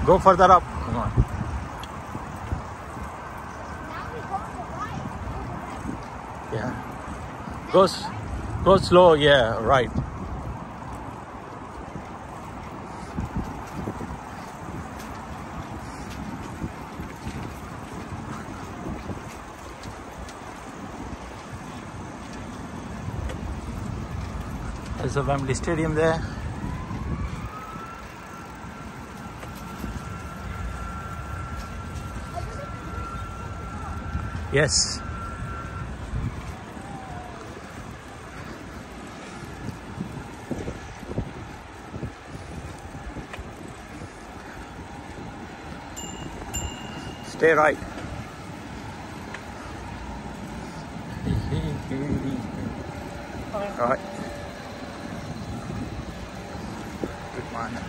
Go further up. Come on. Yeah. Go slow. Yeah, right. There's a Wembley Stadium there. Yes. Stay right. All right. Good man.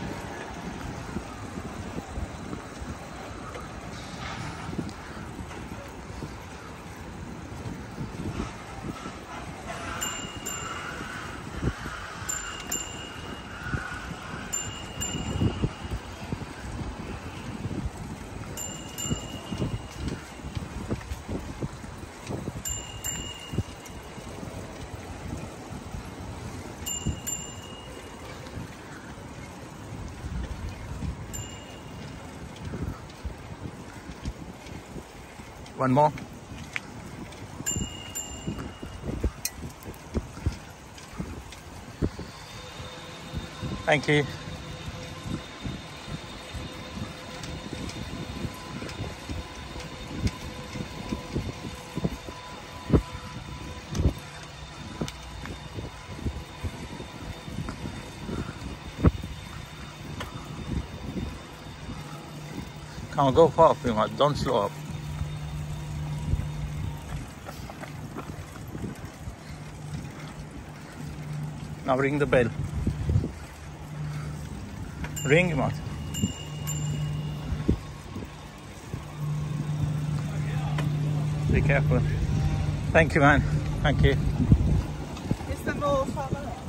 One more. Thank you. Come on, go fast, don't slow up. Now ring the bell. Ring him out. Be careful. Thank you, man. Thank you. Is there more further up?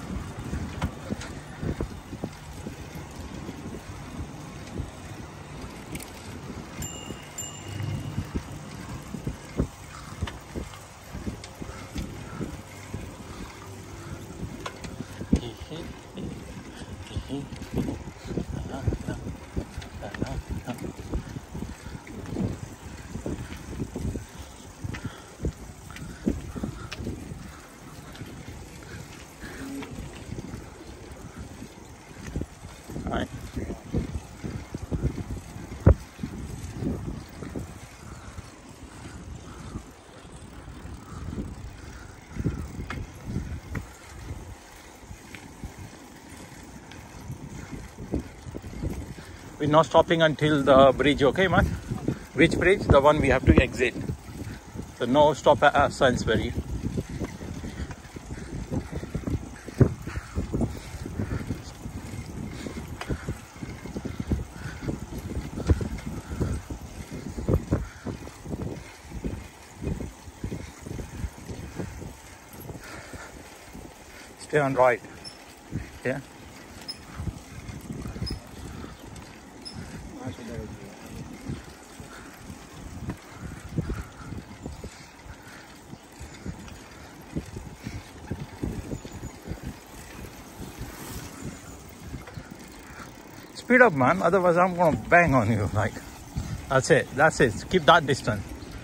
Right. We're not stopping until the bridge, okay, man? Which bridge? The one we have to exit. So no stop at Sainsbury. Stay on right. Yeah. Speed up, man. Otherwise, I'm gonna bang on you. Like, that's it. That's it. Keep that distance.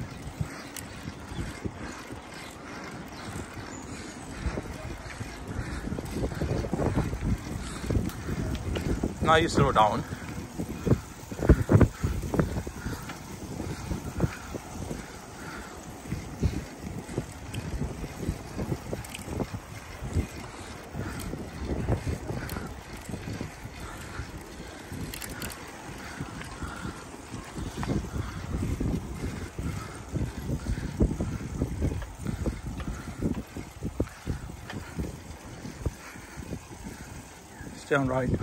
Now you slow down. Stay on right.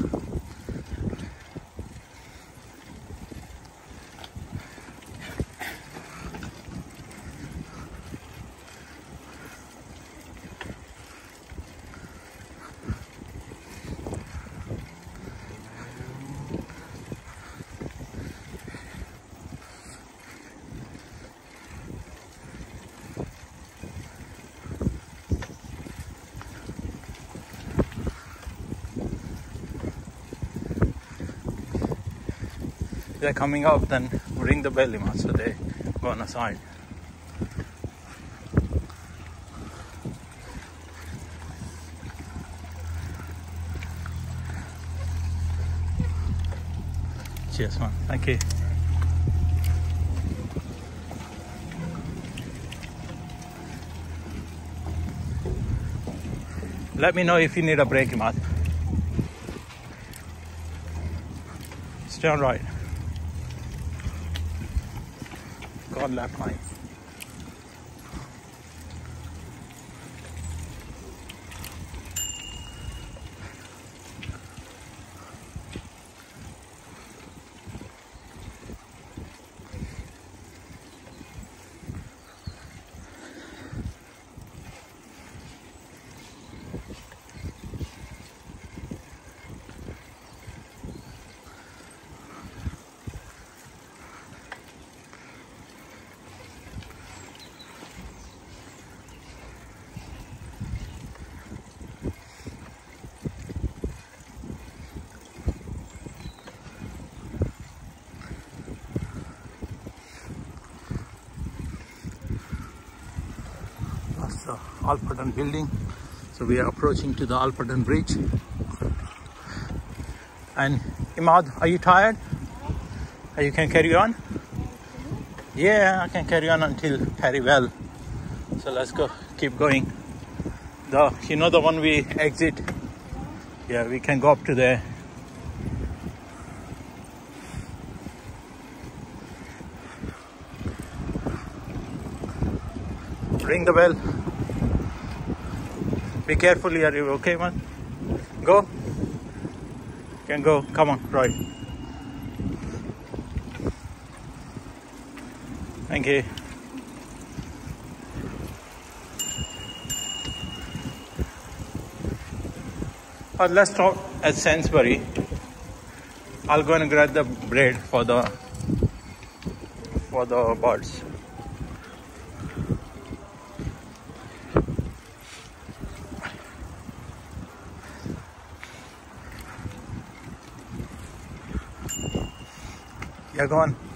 they're coming up, then ring the bell, Imad, so they go on a side. Cheers, man. Thank you. Let me know if you need a break, Imad. Stay on right. Go on left line. The Alperton building, so we are approaching to the Alperton bridge. And Imad, are you tired? You can carry on? Yeah, I can carry on until Perivale. So let's go, keep going. You know the one we exit? Yeah, we can go up to there. Ring the bell. Be careful here, okay, man? Go. You can go. Come on, right. Thank you. Let's stop at Sainsbury. I'll go and grab the bread for the birds. Yeah, go on.